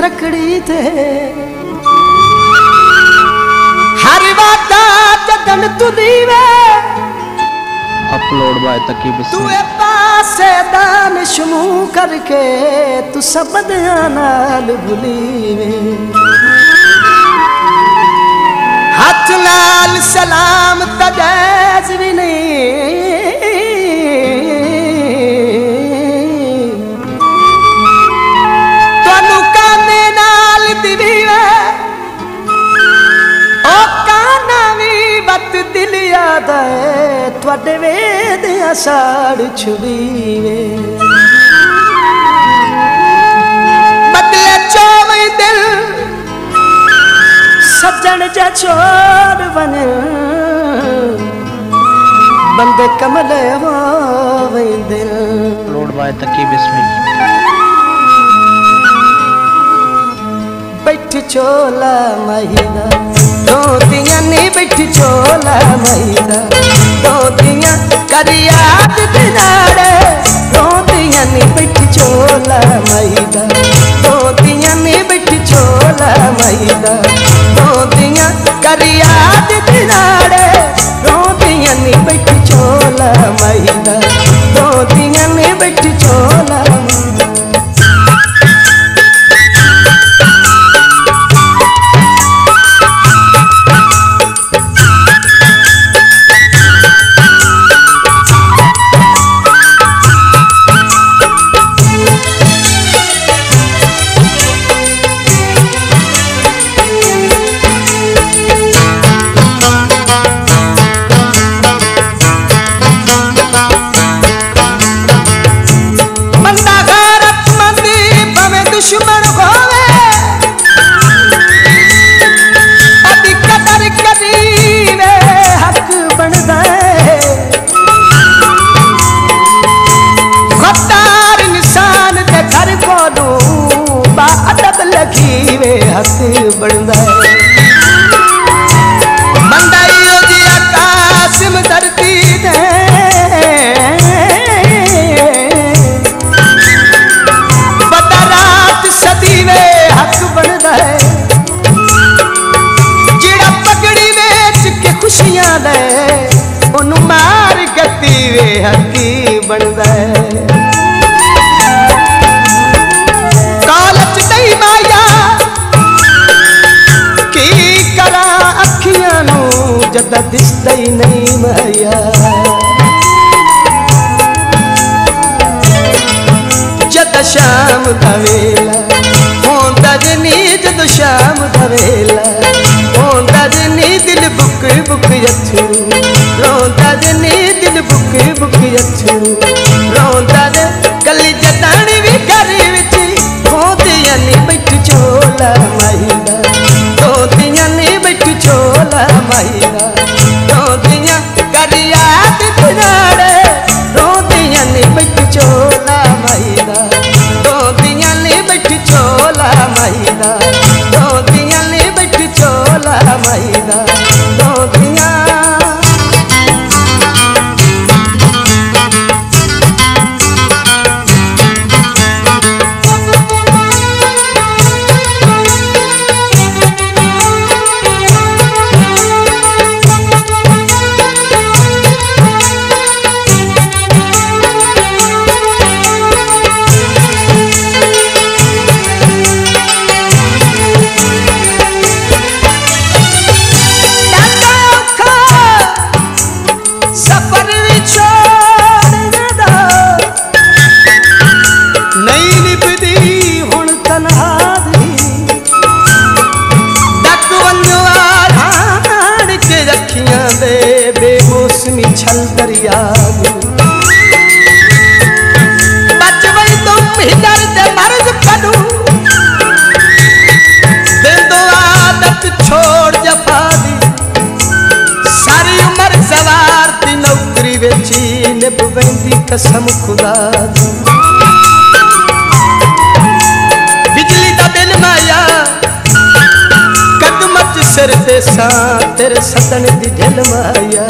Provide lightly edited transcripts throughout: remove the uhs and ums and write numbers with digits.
त्रकड़ी थे हर वादा जदन तू दीवे अपलोड बाय तकीब तू पासे दान शुमू करके तू सब नाल भुलीवे हाथ नाल सलाम तजैज भी नहीं तनु काने नाल दिवीवे ओ काना भी बत दिल याद है त्वाडे वेद साड़ छुड़ीवे बदले चोवे दिल सज्जन जा छोड़ बने बंदे कमले हो दिल अपलोड बाय तकीब इसमें बैठ चोला महिदा रोतियां नी बैठ चोला महिदा रोतियां करिया दिनाड़े रोतियां नी बैठ चोला महिदा रोतियां नी बैठ चोला महिदा रोतियां करिया दिनाड़े रोतियां नी बैठ चोला महिदा रोतियां नी बैठ चोला दुश्मन होवे अभी कदर करीवे हक बनदा है गद्दार इंसान दे घर कोलू बा अदब लखीवे हक बनदा है बंदा यो जी कासिम धरती दे सदीवे हक बनदा है जिड़ा पगड़ी वेच के खुशियां ले ओनू मार गतीवे हकी बनदा है कालच नहीं माया की करा अखियां नू जदा दिसदा ही नहीं माया जद शाम दा वेला होंदा जनी जद शाम दा वेला होंदा जनी दिल बुक बुक अथरू रोंदा जनी दिल बुक बुक अथरू रोंदा दे कली जतानी भी घर विच होंदियां नी बैठ चोला महिदा होंदियां नी बैठ चोला महिदा रोंदियां करिया दिनाड़े रोंदियां नी बैठ चोला महिदा रोंदियां नी बैठ चोला महिदा रोंदियां नी बैठ चोला महिदा रोंदियां बेमौसमी छल दरिया बच वही तुम ही दर्द मर्ज कदू दिल दो आदत छोड़ जफा दी सारी उम्र सवार दी नौकरी वेची निभवेंदी कसम खुदा दी बिजली दा बिल माया कदमत सिर दे सा तेरे सदन दी ढिल माया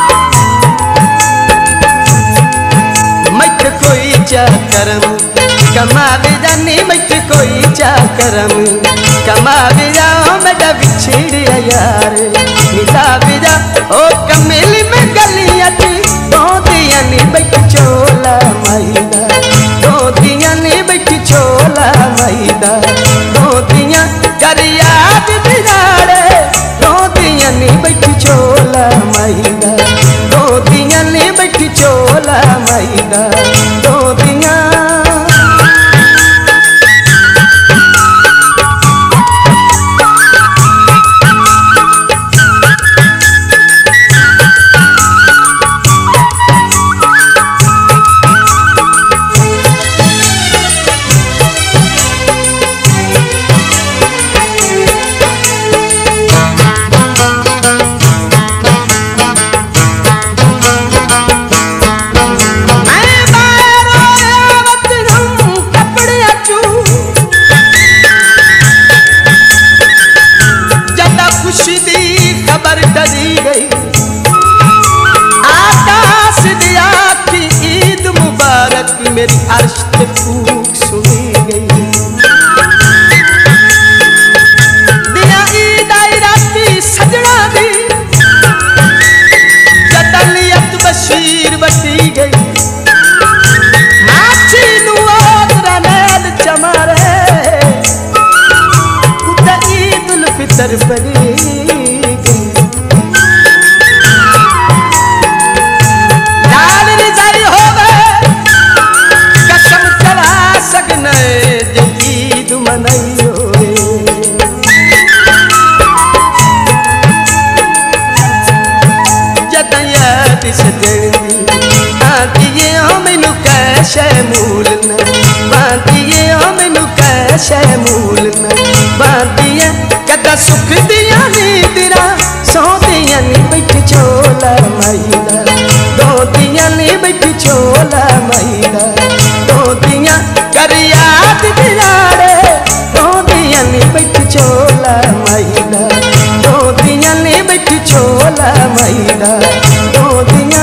मत कोई चा करम कमा भी जानी बैठ कोई चाकरम कमा भी जाओ मेरा बिछड़िया यार मिला भी जा ओ कमेली में गलियां थी दो दिया नी बैठ चोला मैदा दो दिया नी बैठ चोला मैदा दो दिया करिया बिराड़े दो दिया नी बैठ चोला मैदा दो दिया नी बैठ चोला मैदा दो दिया मेरी अर्श पे फूक सुनी गई दिया ईद आई राती सजना दी जदलियत बशीर बसी गई माची नुआदरा नैल चमारे खुदा ईद उल फितर पड़ी गई लाल रिजाई हो गए ईद मनाइयो जदया सजनी बातिए मैनू कैसे मूलना बातिए मैनू कैसे मूलना बातिया कदा सुख दिया नींदरा सौ दिया नी बैठ चोला मैदा दो दिया नी बैठ चोला मैदा दो दिया करिया बिराड़े दो दिया नी बैठ चोला मैदा दो दिया नी बैठ चोला मैदा दो दिया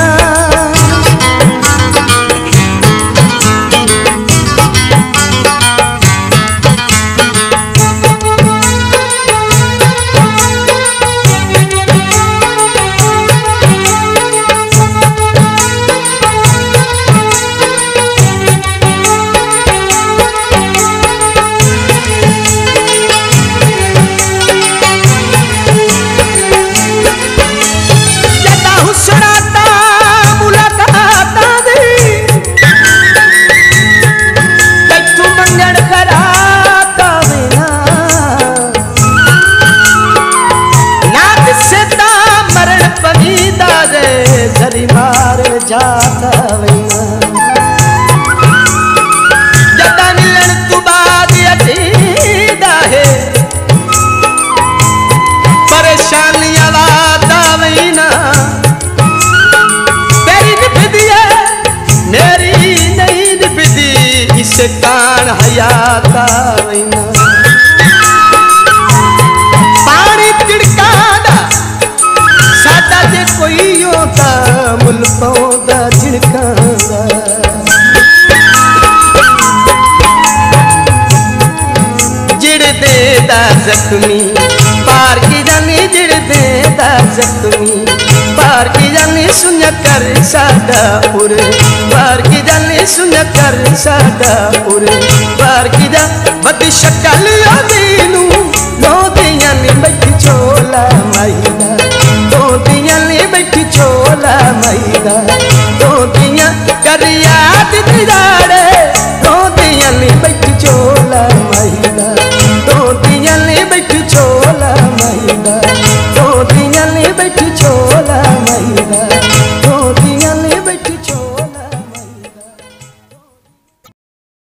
जाता वैना जदा मिलन तू बाद अजीदा है परेशानियां वादा वैना तेरी निभदी है मेरी नहीं निभदी इस कान हयाता वैना पानी तिड़कादा सादा जे कोई होता मुल पौधा झिड़कांदा जिड़ देदा जख्मी पार की जानी जिड़ देदा जख्मी पार की जानी सुन कर सादा उर पार की जानी सुन कर सादा उर पार की जा बदी शक्ल दीनू दो दिया नी बैठ चोला मैदा दो दिया नी बैठ चोला मैदा दो दिया करिया बिराड़े